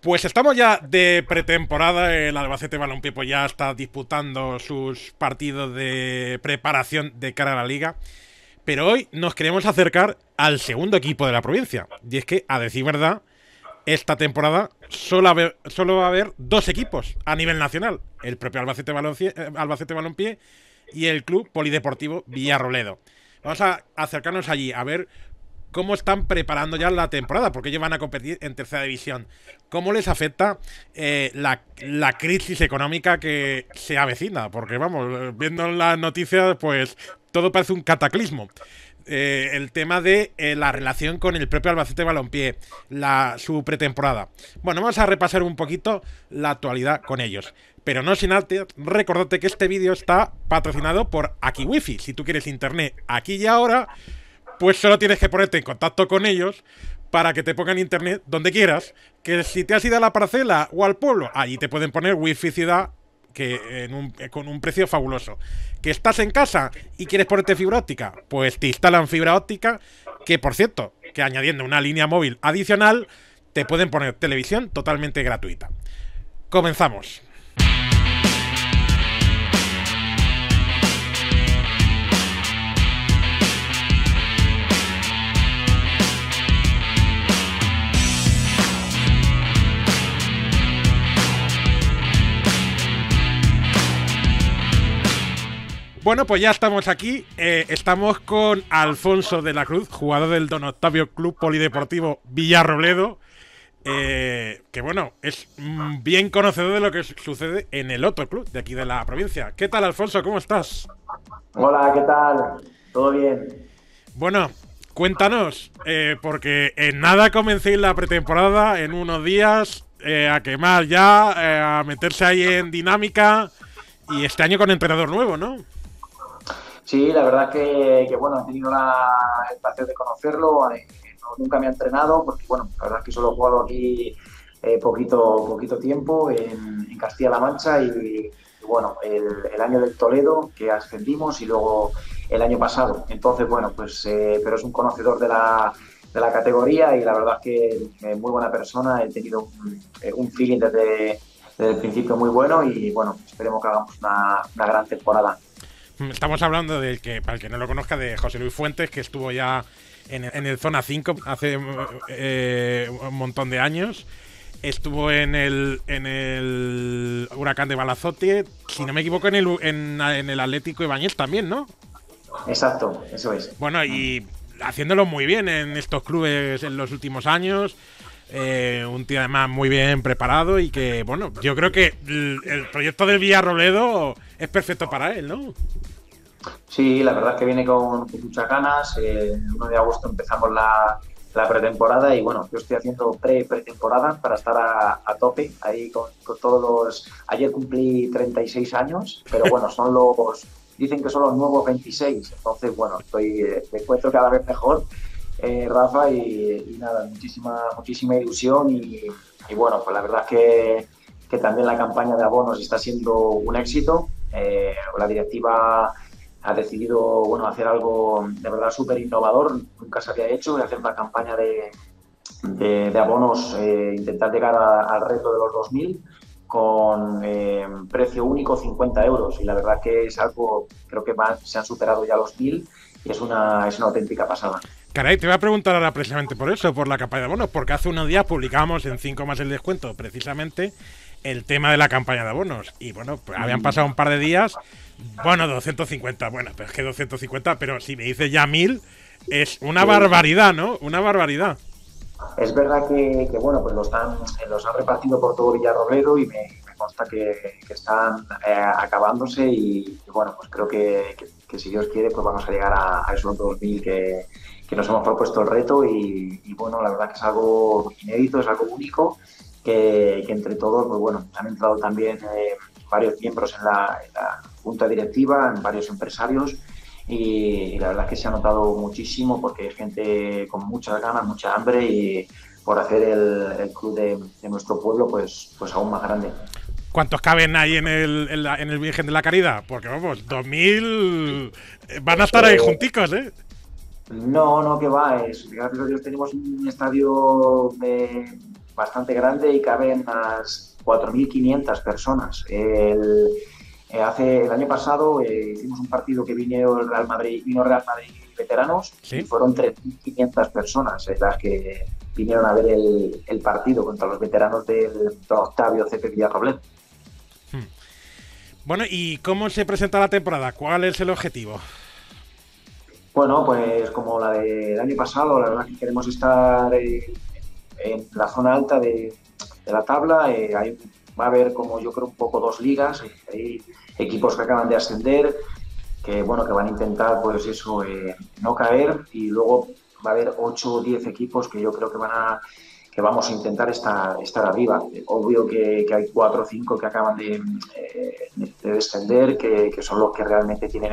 Pues estamos ya de pretemporada. El Albacete Balompié pues ya está disputando sus partidos de preparación de cara a la liga. Pero hoy nos queremos acercar al segundo equipo de la provincia. Y es que, a decir verdad, esta temporada solo va a haber dos equipos a nivel nacional. El propio Albacete Balompié y el Club Polideportivo Villarrobledo. Vamos a acercarnos allí a ver cómo están preparando ya la temporada, porque ellos van a competir en tercera división. ¿Cómo les afecta la crisis económica que se avecina? Porque vamos, viendo las noticias, pues todo parece un cataclismo. El tema de la relación con el propio Albacete Balompié, su pretemporada. Bueno, vamos a repasar un poquito la actualidad con ellos. Pero no sin antes, recordarte que este vídeo está patrocinado por Aquí Wifi. Si tú quieres internet aquí y ahora, pues solo tienes que ponerte en contacto con ellos para que te pongan internet donde quieras. Que si te has ido a la parcela o al pueblo, allí te pueden poner wifi ciudad con un precio fabuloso. Que estás en casa y quieres ponerte fibra óptica, pues te instalan fibra óptica, que por cierto, que añadiendo una línea móvil adicional, te pueden poner televisión totalmente gratuita. Comenzamos. Bueno, pues ya estamos aquí. Estamos con Alfonso de la Cruz, jugador del Don Octavio Club Polideportivo Villarrobledo, que bueno, es bien conocedor de lo que sucede en el otro club de aquí de la provincia. ¿Qué tal, Alfonso? ¿Cómo estás? Hola, ¿qué tal? ¿Todo bien? Bueno, cuéntanos, porque en nada comencéis la pretemporada, en unos días, a quemar ya, a meterse ahí en dinámica, y este año con entrenador nuevo, ¿no? Sí, la verdad que bueno, he tenido el placer de conocerlo. Nunca me ha entrenado porque, bueno, la verdad es que solo he jugado aquí poquito tiempo en Castilla-La Mancha y bueno, el año del Toledo que ascendimos y luego el año pasado. Entonces, bueno, pues, pero es un conocedor de la categoría y la verdad es que muy buena persona. He tenido un feeling desde el principio muy bueno y, bueno, esperemos que hagamos una gran temporada. Estamos hablando del que, para el que no lo conozca, de José Luis Fuentes, que estuvo ya en el Zona 5 hace un montón de años. Estuvo en el Huracán de Balazote, si no me equivoco, en el Atlético Ibáñez también, ¿no? Exacto, eso es. Bueno, y haciéndolo muy bien en estos clubes en los últimos años. Un tío además muy bien preparado y que, bueno, yo creo que el proyecto del Villarrobledo es perfecto para él, ¿no? Sí, la verdad es que viene con muchas ganas. El 1 de agosto empezamos la pretemporada y, bueno, yo estoy haciendo pretemporada para estar a tope ahí con todos los... Ayer cumplí 36 años, pero bueno, dicen que son los nuevos 26. Entonces, bueno, me encuentro cada vez mejor, Rafa, y nada, muchísima ilusión y bueno, pues la verdad es que también la campaña de abonos está siendo un éxito. La directiva ha decidido, bueno, hacer algo de verdad súper innovador, nunca se había hecho, de hacer una campaña de abonos, intentar llegar al reto de los 2.000 con precio único 50 euros y la verdad que es algo, creo que se han superado ya los 1.000 y es una auténtica pasada. Caray, te voy a preguntar ahora precisamente por eso, por la campaña de abonos, porque hace unos días publicábamos en 5 más el descuento precisamente el tema de la campaña de abonos. Y bueno, pues habían pasado un par de días, bueno, 250, bueno, pero es que 250, pero si me dices ya 1.000, es una barbaridad, ¿no? Una barbaridad. Es verdad que bueno, pues los han repartido por todo Villarrobledo y me consta que están acabándose y bueno, pues creo que si Dios quiere, pues vamos a llegar a esos 2.000 que nos hemos propuesto el reto y bueno, la verdad que es algo inédito, es algo único que entre todos, pues bueno, han entrado también varios miembros en la junta directiva, en varios empresarios y la verdad es que se ha notado muchísimo porque hay gente con muchas ganas, mucha hambre y por hacer el club de nuestro pueblo pues aún más grande. ¿Cuántos caben ahí en el Virgen de la Caridad? Porque vamos, 2.000 van a estar ahí junticos, ¿eh? No, que va. Gracias a Dios tenemos un estadio bastante grande y caben unas 4.500 personas. El año pasado hicimos un partido que vino Real Madrid veteranos, ¿Sí? y fueron 3.500 personas las que vinieron a ver el partido contra los veteranos del Octavio CP Villarrobledo. Bueno, ¿y cómo se presenta la temporada? ¿Cuál es el objetivo? Bueno, pues como la del año pasado, la verdad es que queremos estar en la zona alta de la tabla. Va a haber, como yo creo, un poco dos ligas. Hay equipos que acaban de ascender, que bueno, que van a intentar, pues eso, no caer, y luego va a haber 8 o 10 equipos que yo creo que vamos a intentar estar arriba. Obvio que hay 4 o 5 que acaban de descender, que son los que realmente tienen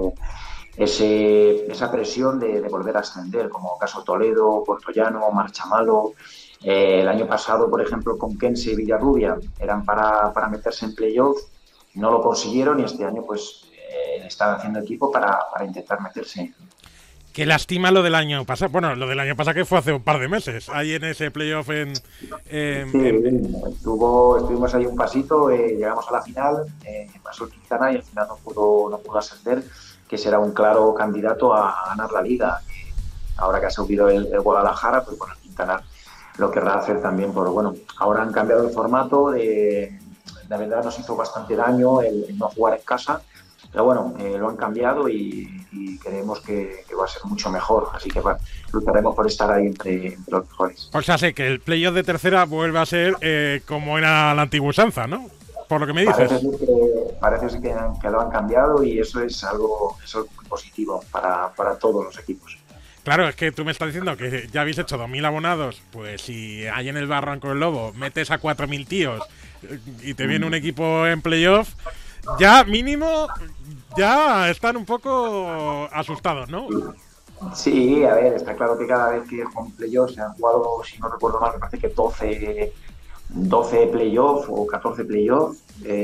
esa presión de volver a ascender, como caso Toledo, Puertollano, Marchamalo. El año pasado, por ejemplo, Conquense y Villarrubia eran para meterse en playoff, no lo consiguieron, y este año pues están haciendo equipo para intentar meterse. Qué lástima lo del año pasado. Bueno, lo del año pasado que fue hace un par de meses. Ahí en ese playoff Sí, estuvimos ahí un pasito, llegamos a la final, pasó el Quintana y al final no pudo ascender, que será un claro candidato a ganar la liga. Ahora que ha subido el Guadalajara, pues bueno, el Quintana lo querrá hacer también. Pero bueno, ahora han cambiado el formato, la verdad nos hizo bastante daño el no jugar en casa, pero bueno, lo han cambiado y creemos que va a ser mucho mejor, así que bueno, lucharemos por estar ahí entre los mejores. O sea, sé que el playoff de tercera vuelve a ser como era la antigua usanza, ¿no? Por lo que me dices. Parece ser que lo han cambiado, y eso es algo muy positivo para todos los equipos. Claro, es que tú me estás diciendo que ya habéis hecho 2.000 abonados, pues si ahí en el Barranco del Lobo metes a 4.000 tíos y te viene un equipo en playoff, ya mínimo ya están un poco asustados, ¿no? Sí, a ver, está claro que cada vez que juegan playoffs se han jugado, si no recuerdo mal, me parece que 12 playoffs o 14 playoffs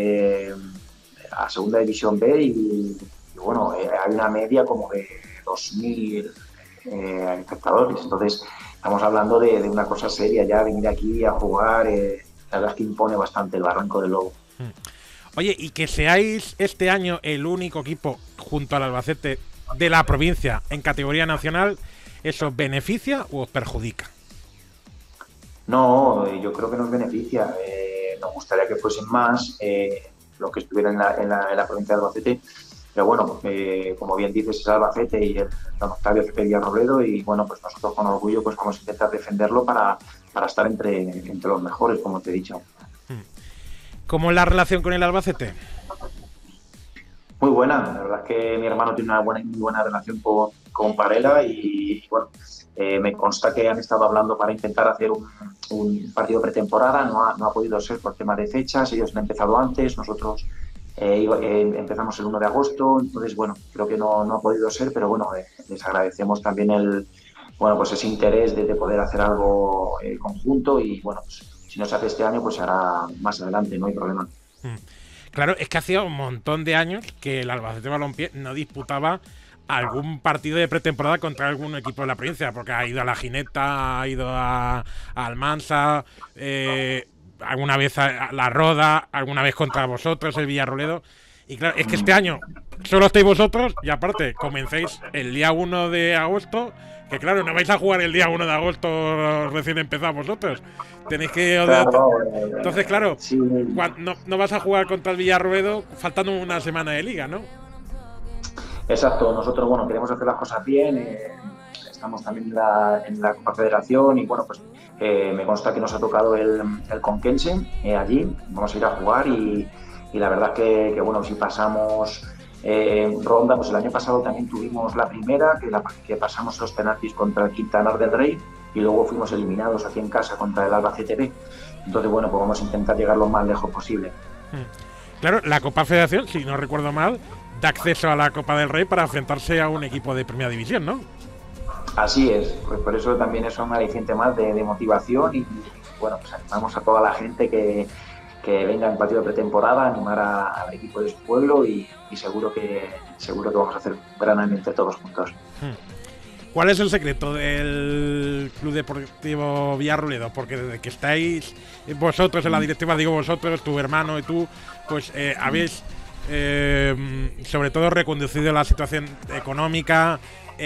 a Segunda División B, y bueno, hay una media como de 2.000 espectadores. Entonces, estamos hablando de una cosa seria. Ya venir aquí a jugar, la verdad es que impone bastante el Barranco del Lobo. Oye, y que seáis este año el único equipo junto al Albacete de la provincia en categoría nacional, ¿eso os beneficia o os perjudica? No, yo creo que nos beneficia. Nos gustaría que fuesen más los que estuvieran en la provincia de Albacete. Pero bueno, como bien dices, es Albacete y el Don Octavio CP Villarrobledo, y bueno, pues nosotros con orgullo pues vamos a intentar defenderlo para estar entre los mejores, como te he dicho. ¿Cómo es la relación con el Albacete? Muy buena, la verdad es que mi hermano tiene muy buena relación con Parela, y bueno, me consta que han estado hablando para intentar hacer un partido pretemporada. No ha podido ser por tema de fechas, ellos han empezado antes, nosotros empezamos el 1 de agosto, entonces bueno, creo que no ha podido ser, pero bueno, les agradecemos también pues ese interés de poder hacer algo conjunto, y bueno, pues, si no se hace este año, pues se hará más adelante, no hay problema. Claro, es que hacía un montón de años que el Albacete Balompié no disputaba algún partido de pretemporada contra algún equipo de la provincia, porque ha ido a la Gineta, ha ido a Almansa, alguna vez a La Roda, alguna vez contra vosotros, el Villarroledo. Y claro, es que este año solo estáis vosotros, y aparte comencéis el día 1 de agosto, que claro, no vais a jugar el día 1 de agosto recién empezados vosotros. Tenéis que... Claro, entonces, claro, sí. no vas a jugar contra el Villarroledo faltando una semana de liga, ¿no? Exacto, nosotros bueno, queremos hacer las cosas bien, estamos también en la Copa Federación, y bueno, pues me consta que nos ha tocado el Conquense allí, vamos a ir a jugar, y la verdad que bueno, si pasamos ronda, pues el año pasado también tuvimos la primera, que pasamos los penaltis contra el Quintanar del Rey, y luego fuimos eliminados aquí en casa contra el Albacete B. Entonces bueno, pues vamos a intentar llegar lo más lejos posible. Claro, la Copa Federación, si no recuerdo mal, da acceso a la Copa del Rey para enfrentarse a un equipo de Primera División, ¿no? Así es, pues por eso también es un aliciente más de motivación, y bueno, pues animamos a toda la gente que venga en partido de pretemporada, animar al equipo de su pueblo, y seguro que vamos a hacer un gran año entre todos juntos. ¿Cuál es el secreto del Club Deportivo Villarrobledo? Porque desde que estáis vosotros en la directiva, digo vosotros, tu hermano y tú, pues habéis sobre todo reconducido la situación económica,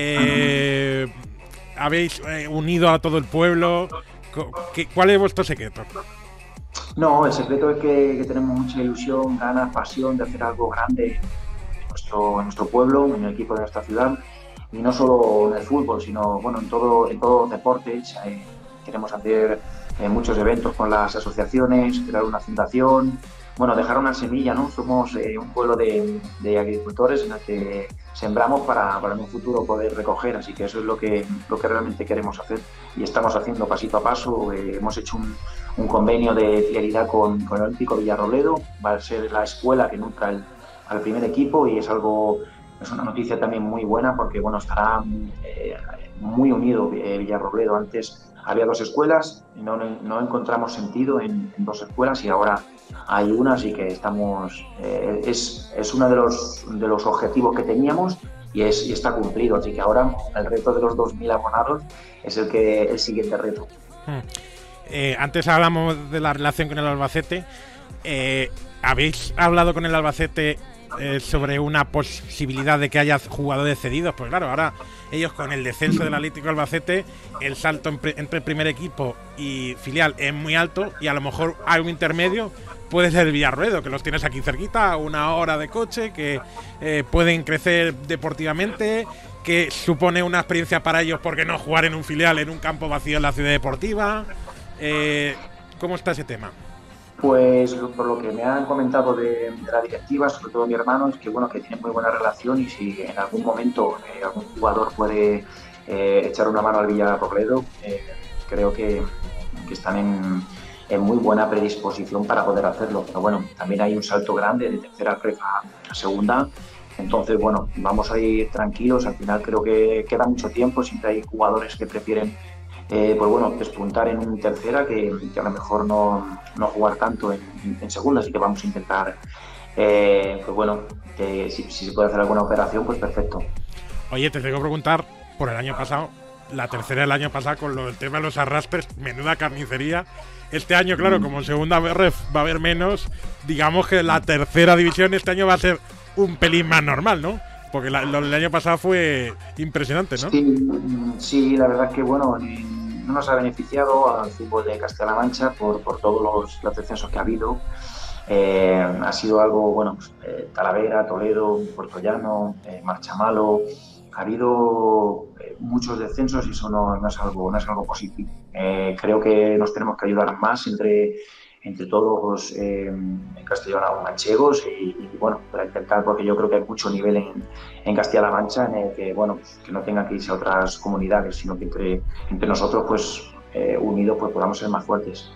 habéis unido a todo el pueblo. ¿Cuál es vuestro secreto? No, el secreto es que tenemos mucha ilusión, ganas, pasión de hacer algo grande en nuestro pueblo, en el equipo de nuestra ciudad, y no solo en el fútbol, sino bueno, en todos los deportes. Queremos hacer muchos eventos con las asociaciones, crear una fundación, bueno, dejar una semilla, ¿no? Somos un pueblo de agricultores en el que sembramos para en un futuro poder recoger, así que eso es lo que realmente queremos hacer y estamos haciendo pasito a paso. Hemos hecho un convenio de fidelidad con el Olímpico Villarrobledo, va a ser la escuela que nutra al primer equipo y es una noticia también muy buena porque bueno, estará muy unido Villarrobledo. Antes había 2 escuelas, no encontramos sentido en 2 escuelas y ahora hay una, así que estamos es uno de los objetivos que teníamos y está cumplido, así que ahora el reto de los 2.000 abonados es el siguiente reto. Antes hablamos de la relación con el Albacete. ¿Habéis hablado con el Albacete sobre una posibilidad de que haya jugadores cedidos? Pues claro, ahora ellos con el descenso del Atlético Albacete, el salto entre el primer equipo y filial es muy alto y a lo mejor hay un intermedio, puede ser Villarrobledo, que los tienes aquí cerquita, a 1 hora de coche, que pueden crecer deportivamente, que supone una experiencia para ellos, ¿por qué no jugar en un filial, en un campo vacío en la ciudad deportiva? ¿Cómo está ese tema? Pues por lo que me han comentado de la directiva, sobre todo mi hermano, es que bueno, que tienen muy buena relación y si en algún momento algún jugador puede echar una mano al Villarrobledo, creo que están en muy buena predisposición para poder hacerlo. Pero bueno, también hay un salto grande de tercera ref a segunda. Entonces, bueno, vamos a ir tranquilos. Al final creo que queda mucho tiempo. Siempre hay jugadores que prefieren pues bueno, despuntar en tercera que a lo mejor no jugar tanto en segunda, así que vamos a intentar pues bueno, que si se puede hacer alguna operación, pues perfecto. Oye, te tengo que preguntar por el año pasado, la tercera del año pasado con el tema de los arrastres, menuda carnicería. Este año, claro, como en segunda ref va a haber menos, digamos que la tercera división este año va a ser un pelín más normal, ¿no? Porque lo del año pasado fue impresionante, ¿no? Sí, la verdad es que bueno, no nos ha beneficiado al fútbol de Castilla-La Mancha por todos los descensos que ha habido. Ha sido algo, bueno, Talavera, Toledo, Puertollano, Marchamalo. Ha habido muchos descensos y eso no es algo positivo. Creo que nos tenemos que ayudar más entre todos castellano manchegos y bueno, para intentar, porque yo creo que hay mucho nivel en Castilla-La Mancha en el que, bueno, que no tenga que irse a otras comunidades, sino que entre nosotros, pues unidos, pues podamos ser más fuertes.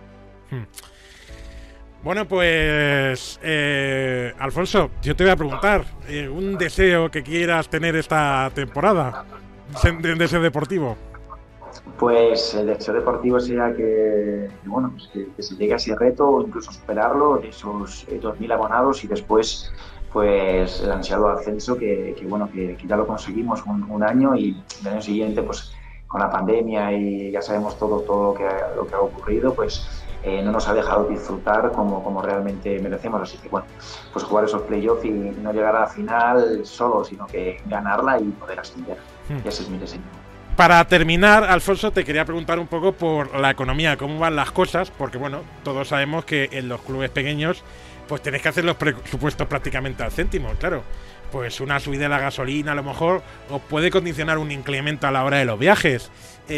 Bueno, pues Alfonso, yo te voy a preguntar un deseo que quieras tener esta temporada, un deseo deportivo. Pues el deseo deportivo sería que bueno, pues que se llegue a ese reto o incluso superarlo, esos 2.000 abonados y después pues el ansiado ascenso que bueno, que ya lo conseguimos un año y el año siguiente pues con la pandemia y ya sabemos todo lo que ha ocurrido, pues no nos ha dejado disfrutar como realmente merecemos, así que bueno, pues jugar esos playoffs y no llegar a la final solo, sino que ganarla y poder ascender. Y ese es mi deseo. Para terminar, Alfonso, te quería preguntar un poco por la economía, cómo van las cosas, porque bueno, todos sabemos que en los clubes pequeños pues tenéis que hacer los presupuestos prácticamente al céntimo, claro. Pues una subida de la gasolina a lo mejor os puede condicionar un incremento a la hora de los viajes.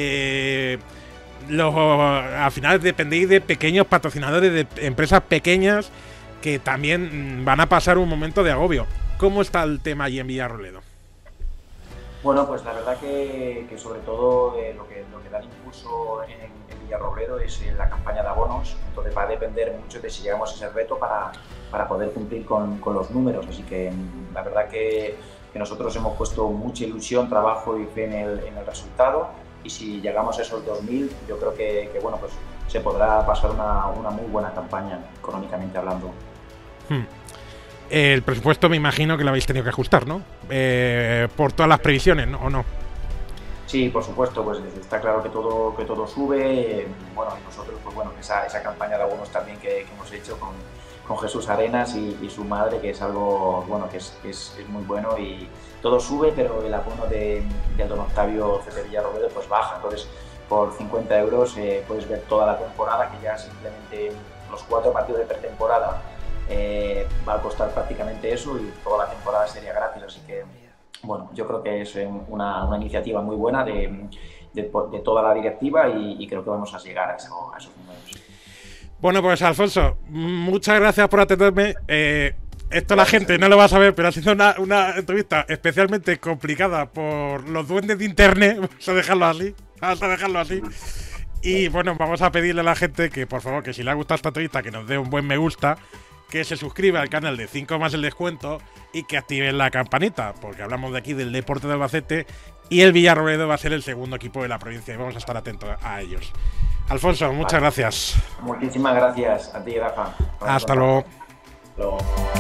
Al final dependéis de pequeños patrocinadores, de empresas pequeñas que también van a pasar un momento de agobio. ¿Cómo está el tema allí en Villarrobledo? Bueno, pues la verdad que sobre todo lo que da impulso en Villarrobledo es la campaña de abonos, entonces va a depender mucho de si llegamos a ese reto para poder cumplir con los números, así que la verdad que nosotros hemos puesto mucha ilusión, trabajo y fe en el resultado y si llegamos a esos 2.000 yo creo que bueno, pues se podrá pasar una muy buena campaña económicamente hablando. El presupuesto me imagino que lo habéis tenido que ajustar, ¿no? Por todas las previsiones, ¿no? ¿O no? Sí, por supuesto, pues está claro que todo sube. Bueno, y nosotros, pues bueno, esa campaña de abonos también que hemos hecho con Jesús Arenas y su madre, que es algo, bueno, que es muy bueno y todo sube, pero el abono de don Octavio Cete Villarrobledo pues baja. Entonces, por 50 euros puedes ver toda la temporada, que ya simplemente los 4 partidos de pretemporada va a costar prácticamente eso y toda la temporada sería gratis, así que bueno, yo creo que es una iniciativa muy buena de toda la directiva y creo que vamos a llegar a esos números. Bueno, pues Alfonso, muchas gracias por atenderme. Esto la gente no lo va a saber, pero ha sido una entrevista especialmente complicada por los duendes de internet. Vamos a dejarlo así. Y bueno, vamos a pedirle a la gente que, por favor, que si le ha gustado esta entrevista, que nos dé un buen me gusta, que se suscriba al canal de 5 más el descuento y que activen la campanita, porque hablamos de aquí del deporte de Albacete y el Villarrobledo va a ser el segundo equipo de la provincia y vamos a estar atentos a ellos. Alfonso, muchas gracias. Muchísimas gracias a ti, Rafa. Hasta luego. Luego.